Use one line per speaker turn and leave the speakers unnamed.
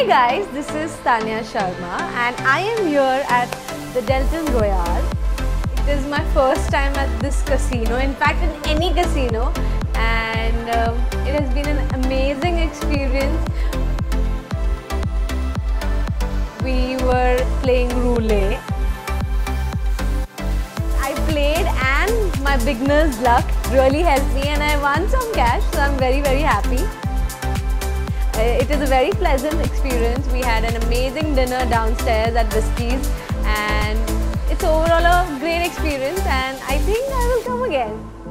Hey guys, this is Tanya Sharma and I am here at the Deltin Royale. It is my first time at this casino, in fact in any casino, and it has been an amazing experience. We were playing roulette. I played and my beginner's luck really helped me and I won some cash, so I'm very happy. It is a very pleasant experience. We had an amazing dinner downstairs at Whiskey's and it's overall a great experience and I think I will come again.